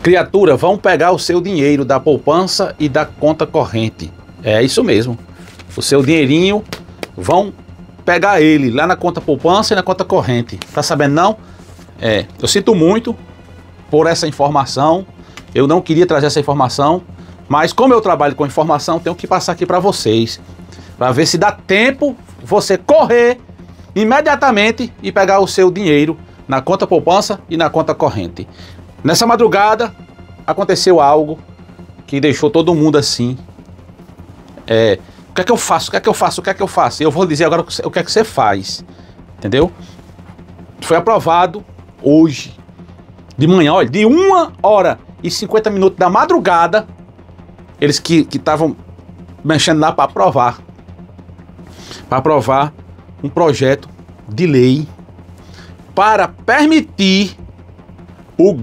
Criatura, vão pegar o seu dinheiro da poupança e da conta corrente. É isso mesmo. O seu dinheirinho, vão pegar ele lá na conta poupança e na conta corrente. Tá sabendo não? Eu sinto muito por essa informação. Eu não queria trazer essa informação, mas como eu trabalho com informação, tenho que passar aqui para vocês, para ver se dá tempo você correr imediatamente e pegar o seu dinheiro na conta poupança e na conta corrente. Nessa madrugada aconteceu algo que deixou todo mundo assim. O que é que eu faço? O que é que eu faço? O que é que eu faço? Eu vou dizer agora o que é que você faz. Entendeu? Foi aprovado hoje de manhã, olha, de 1h50 da madrugada, eles que estavam mexendo lá para aprovar um projeto de lei para permitir o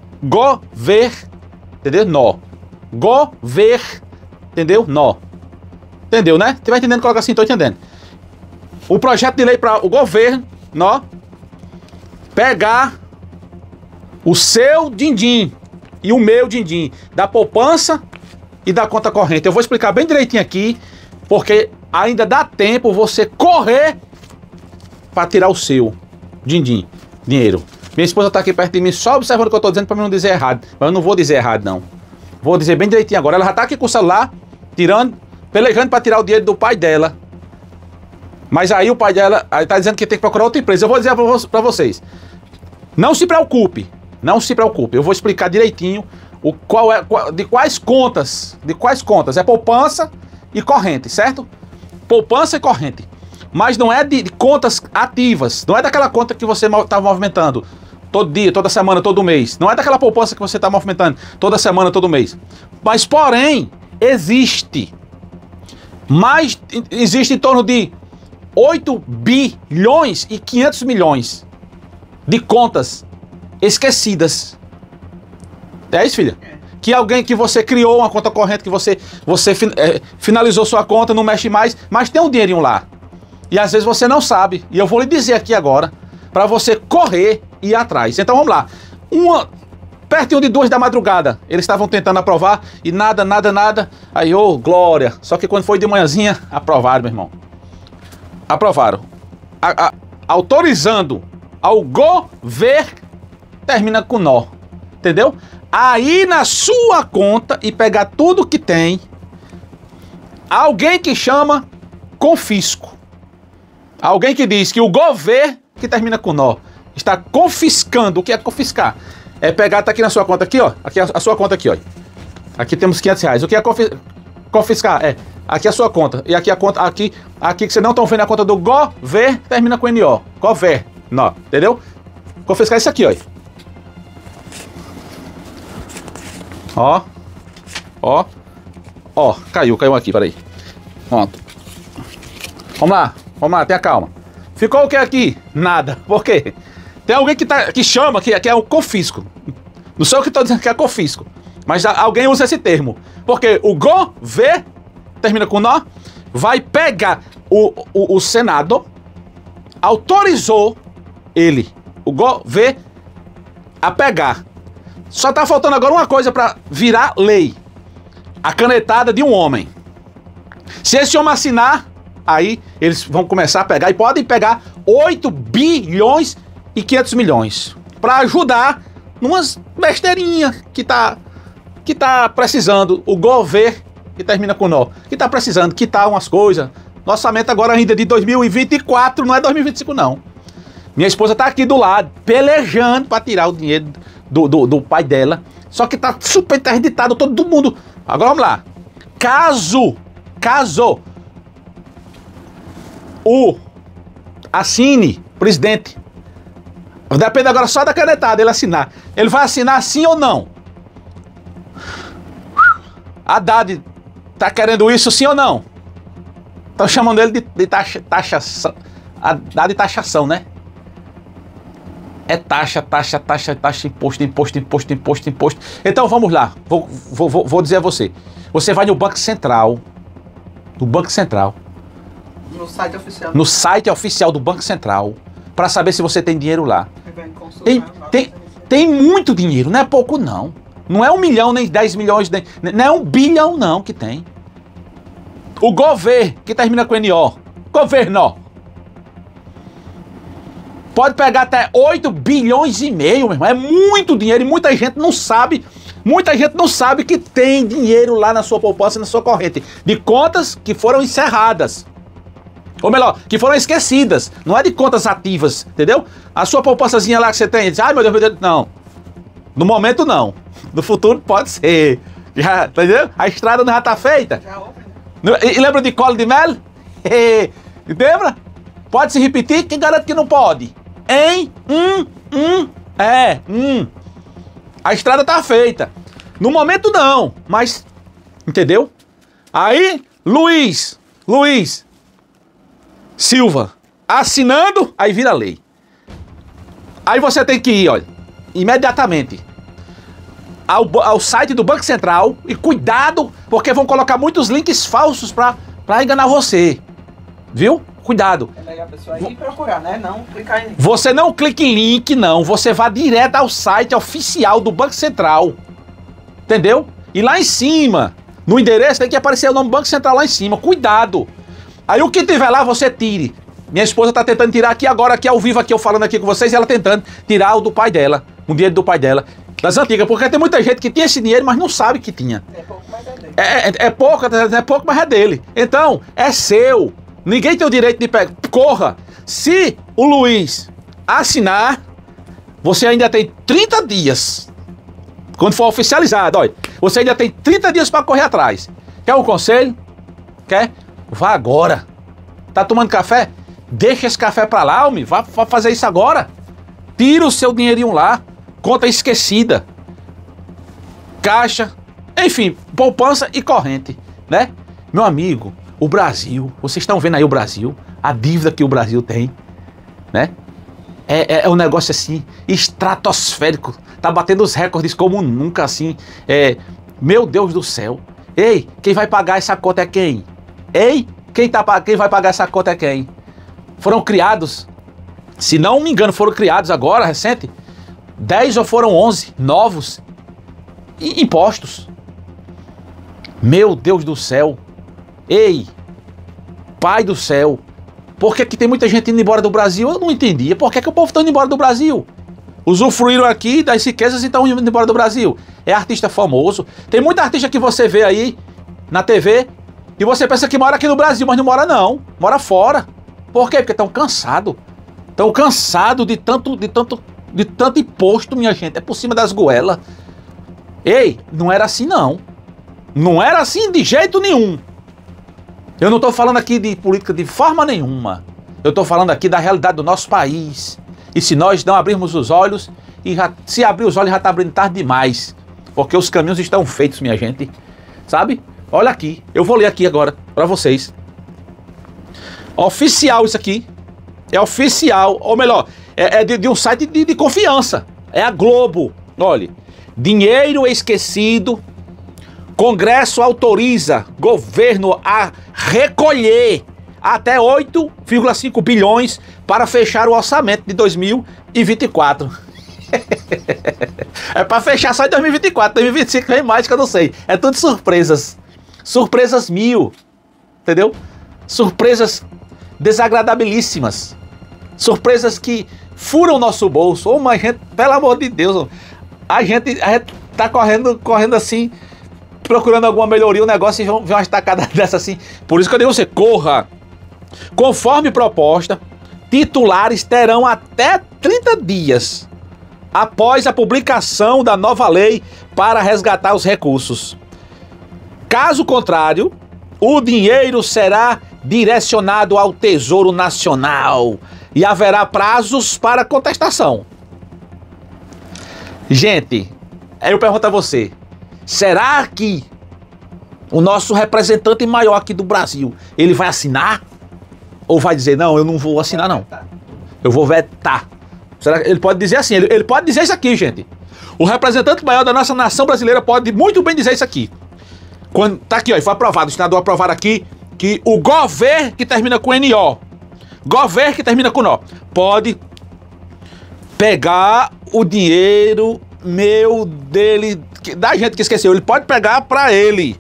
governo, entendeu, né? Você vai entendendo? Coloca assim, tô entendendo. O projeto de lei para o governo pegar o seu din-din e o meu din-din da poupança e da conta corrente. Eu vou explicar bem direitinho aqui, porque ainda dá tempo você correr para tirar o seu din-din, dinheiro. Minha esposa tá aqui perto de mim só observando o que eu tô dizendo para mim não dizer errado. Mas eu não vou dizer errado, não. Vou dizer bem direitinho agora. Ela já tá aqui com o celular, pelejando para tirar o dinheiro do pai dela. Mas aí o pai dela tá dizendo que tem que procurar outra empresa. Eu vou dizer para vocês. Não se preocupe. Não se preocupe. Eu vou explicar direitinho de quais contas. É poupança e corrente, certo? Poupança e corrente. Mas não é de contas ativas. Não é daquela conta que você está movimentando todo dia, toda semana, todo mês. Não é daquela poupança que você está movimentando toda semana, todo mês. Mas, porém, existe em torno de 8 bilhões e 500 milhões de contas esquecidas. É isso, filha? Que alguém que você criou uma conta corrente, que você finalizou sua conta, não mexe mais, mas tem um dinheirinho lá. E às vezes você não sabe. E eu vou lhe dizer aqui agora, para você correr e ir atrás. Então vamos lá. Pertinho de 2 da madrugada, eles estavam tentando aprovar e nada. Aí, ô, glória. Só que quando foi de manhãzinha, aprovaram, meu irmão. Aprovaram. Autorizando ao governo, termina com nó. Entendeu? Aí na sua conta e pegar tudo que tem, alguém que chama confisco. Alguém que diz que o governo, que termina com nó, está confiscando. O que é confiscar? É pegar, tá aqui na sua conta aqui, ó. Aqui a sua conta aqui, ó. Aqui temos R$500. O que é confiscar? Aqui a sua conta. E aqui a conta, aqui que vocês não estão vendo a conta do governo, termina com NO. Governo, entendeu? Confiscar isso aqui, ó. Ó, caiu aqui, peraí. Pronto. Vamos lá, tenha calma. Ficou o que aqui? Nada. Por quê? Tem alguém que chama, que é o confisco. Não sei o que estou dizendo que é confisco, mas alguém usa esse termo. Porque o governo, termina com nó, vai pegar o Senado, autorizou ele, o governo, a pegar. Só tá faltando agora uma coisa para virar lei. A canetada de um homem. Se esse homem assinar, aí eles vão começar a pegar e podem pegar 8 bilhões e 500 milhões para ajudar numas besteirinhas que tá precisando. O governo, que termina com nó, que tá precisando quitar umas coisas. No orçamento agora ainda de 2024, não é 2025 não. Minha esposa tá aqui do lado, pelejando para tirar o dinheiro do pai dela. Só que tá super interditado todo mundo. Agora vamos lá. Caso assine, presidente, depende agora só da canetada, ele assinar. Ele vai assinar sim ou não? Haddad tá querendo isso sim ou não? Estão chamando ele de taxação. Haddad de taxação, né? É taxa, imposto. Então vamos lá, vou dizer a você. Você vai no Banco Central. No site oficial. No site oficial do Banco Central, para saber se você tem dinheiro lá. Tem muito dinheiro, não é pouco não. Não é 1 milhão, nem 10 milhões, não é 1 bilhão não que tem. O governo, que termina com NO, governo, pode pegar até 8 bilhões e meio, meu irmão. É muito dinheiro e muita gente não sabe que tem dinheiro lá na sua poupança e na sua corrente, de contas que foram encerradas. Ou melhor, que foram esquecidas. Não é de contas ativas, entendeu? A sua poupançazinha lá que você tem, diz, ai meu Deus, não. No momento não. No futuro pode ser. Já, entendeu? A estrada não já tá feita. E lembra de colo de mel? Lembra? Pode se repetir? Quem garante que não pode? Hein? A estrada tá feita. No momento não, mas... Entendeu? Aí, Luiz Silva, assinando, aí vira lei. Aí você tem que ir, olha, imediatamente ao site do Banco Central e cuidado, porque vão colocar muitos links falsos pra enganar você. Viu? Cuidado. É melhor a pessoa ir procurar, né? Não clicar em link. Você não clique em link, não. Você vá direto ao site oficial do Banco Central. Entendeu? E lá em cima, no endereço, tem que aparecer o nome do Banco Central lá em cima. Cuidado. Aí o que tiver lá, você tire. Minha esposa tá tentando tirar aqui agora, aqui ao vivo, aqui eu falando aqui com vocês, e ela tentando tirar o do pai dela, o dinheiro do pai dela, das antigas, porque tem muita gente que tinha esse dinheiro, mas não sabe que tinha. É pouco, mas é dele. É pouco, mas é dele. Então, é seu. Ninguém tem o direito de pegar. Corra. Se o Luiz assinar, você ainda tem 30 dias. Quando for oficializado, olha, você ainda tem 30 dias para correr atrás. Quer um conselho? Quer? Vá agora. Tá tomando café? Deixa esse café pra lá, homem. Vá fazer isso agora. Tira o seu dinheirinho lá. Conta esquecida. Caixa. Enfim, poupança e corrente, né? Meu amigo, o Brasil. Vocês estão vendo aí o Brasil. A dívida que o Brasil tem, né? É um negócio assim, estratosférico. Tá batendo os recordes como nunca assim. Meu Deus do céu. Ei, quem vai pagar essa conta é quem? Ei, quem vai pagar essa conta é quem? Foram criados, se não me engano, foram criados agora, recente, 10 ou foram 11 novos impostos. Meu Deus do céu. Ei, Pai do céu. Por que tem muita gente indo embora do Brasil? Eu não entendia. Por que o povo está indo embora do Brasil? Usufruíram aqui das riquezas e estão indo embora do Brasil. É artista famoso. Tem muita artista que você vê aí na TV e você pensa que mora aqui no Brasil, mas não mora não. Mora fora. Por quê? Porque estão cansados. Estão cansados de tanto imposto, minha gente. É por cima das goelas. Ei, não era assim não. Não era assim de jeito nenhum. Eu não estou falando aqui de política de forma nenhuma. Eu estou falando aqui da realidade do nosso país. E se nós não abrirmos os olhos, se abrir os olhos já está abrindo tarde demais. Porque os caminhos estão feitos, minha gente. Sabe? Olha aqui. Eu vou ler aqui agora para vocês. Oficial isso aqui. É oficial. Ou melhor, é de um site de confiança. É a Globo. Olha. Dinheiro esquecido. Congresso autoriza governo a recolher até 8,5 bilhões para fechar o orçamento de 2024. É para fechar só em 2024. 2025 vem mais que eu não sei. É tudo surpresas. Surpresas mil. Entendeu? Surpresas desagradabilíssimas. Surpresas que furam o nosso bolso. Ô, mas gente, pelo amor de Deus, a gente tá correndo assim, procurando alguma melhoria, o negócio, e vem uma estacada dessa assim. Por isso que eu digo você, corra. Conforme proposta, titulares terão até 30 dias após a publicação da nova lei para resgatar os recursos. Caso contrário, o dinheiro será direcionado ao Tesouro Nacional e haverá prazos para contestação. Gente, aí eu pergunto a você, será que o nosso representante maior aqui do Brasil, ele vai assinar? Ou vai dizer, não, eu não vou assinar não, eu vou vetar? Será que ele pode dizer assim? Ele pode dizer isso aqui, gente. O representante maior da nossa nação brasileira pode muito bem dizer isso aqui. Quando tá aqui, ó, foi aprovado, o senador aprovar aqui que o governo que termina com NO, governo que termina com NO, pode pegar o dinheiro meu dele da gente que esqueceu, ele pode pegar para ele.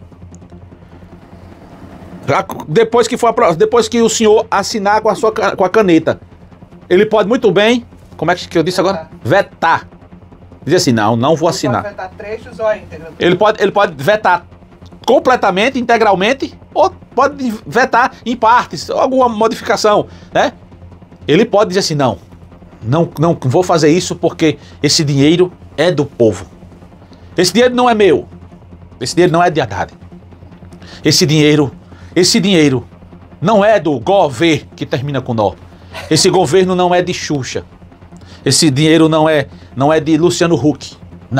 Depois que o senhor assinar com a caneta, ele pode muito bem, como é que eu disse agora? Vetar. Dizer assim, não vou assinar. Ele pode vetar trechos ou íntegra. Ele pode vetar completamente, integralmente, ou pode vetar em partes, alguma modificação, né? Ele pode dizer assim, não vou fazer isso porque esse dinheiro é do povo. Esse dinheiro não é meu. Esse dinheiro não é de Haddad. Esse dinheiro não é do governo que termina com nó. Esse governo não é de Xuxa. Esse dinheiro não é de Luciano Huck.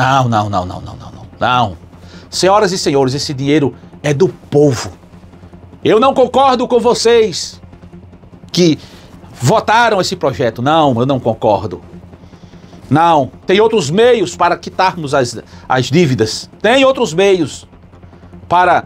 Não. Senhoras e senhores, esse dinheiro é do povo. Eu não concordo com vocês que votaram esse projeto. Não, eu não concordo. Não, tem outros meios para quitarmos as dívidas. Tem outros meios para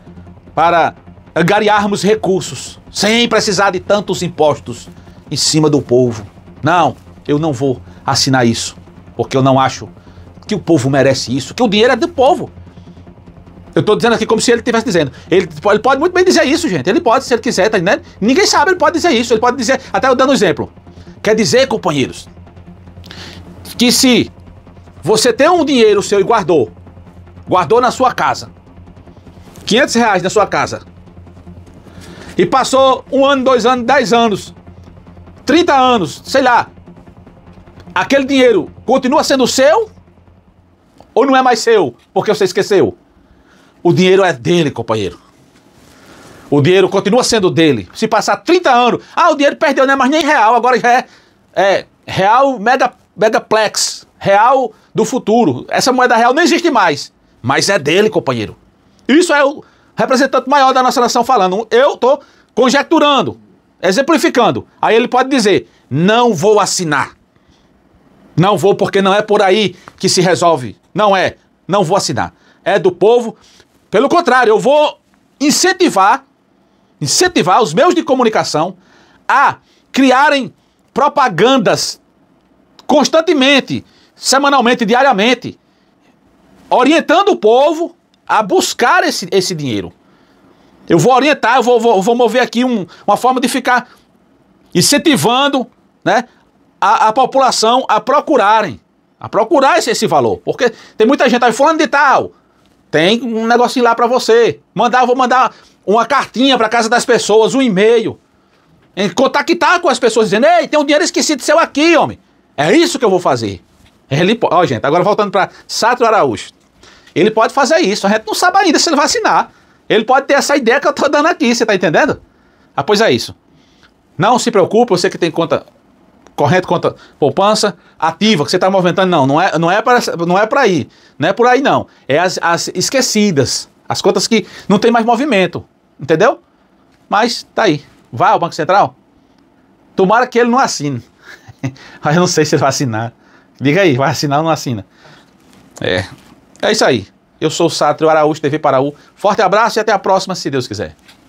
angariarmos recursos sem precisar de tantos impostos em cima do povo. Não, eu não vou assinar isso, porque eu não acho que o povo merece isso, que o dinheiro é do povo. Eu estou dizendo aqui como se ele estivesse dizendo. Ele pode muito bem dizer isso, gente. Ele pode, se ele quiser, tá entendendo? Ninguém sabe, ele pode dizer isso. Ele pode dizer, até eu dando um exemplo. Quer dizer, companheiros, que se você tem um dinheiro seu e guardou na sua casa, R$500 na sua casa, e passou 1 ano, 2 anos, 10 anos, 30 anos, sei lá, aquele dinheiro continua sendo seu ou não é mais seu porque você esqueceu? O dinheiro é dele, companheiro. O dinheiro continua sendo dele. Se passar 30 anos, o dinheiro perdeu, não é mais nem real, agora já é real megaplex, real do futuro. Essa moeda real não existe mais, mas é dele, companheiro. Isso é o representante maior da nossa nação falando. Eu estou conjecturando, exemplificando. Aí ele pode dizer, não vou assinar. Não vou, porque não é por aí que se resolve. Não vou assinar. É do povo. Pelo contrário, eu vou incentivar os meios de comunicação a criarem propagandas constantemente, semanalmente, diariamente, orientando o povo a buscar esse dinheiro. Eu vou orientar, eu vou mover aqui uma forma de ficar incentivando, né, a população a procurar esse valor. Porque tem muita gente aí, fulano de tal, tem um negocinho lá para você. Vou mandar uma cartinha para casa das pessoas, um e-mail. Contactar com as pessoas dizendo, ei, tem um dinheiro esquecido seu aqui, homem. É isso que eu vou fazer. Gente, agora voltando para Sátrio Araújo. Ele pode fazer isso, a gente não sabe ainda se ele vai assinar. Ele pode ter essa ideia que eu tô dando aqui, você tá entendendo? Pois é isso. Não se preocupe, você que tem conta corrente, conta poupança ativa, que você tá movimentando, não é para aí. Não é por aí não. É as esquecidas, as contas que não tem mais movimento, entendeu? Mas tá aí. Vai ao Banco Central? Tomara que ele não assine. Mas eu não sei se ele vai assinar. Diga aí, vai assinar ou não assina? É isso aí. Eu sou o Sátrio Araújo, TV Paraú. Forte abraço e até a próxima, se Deus quiser.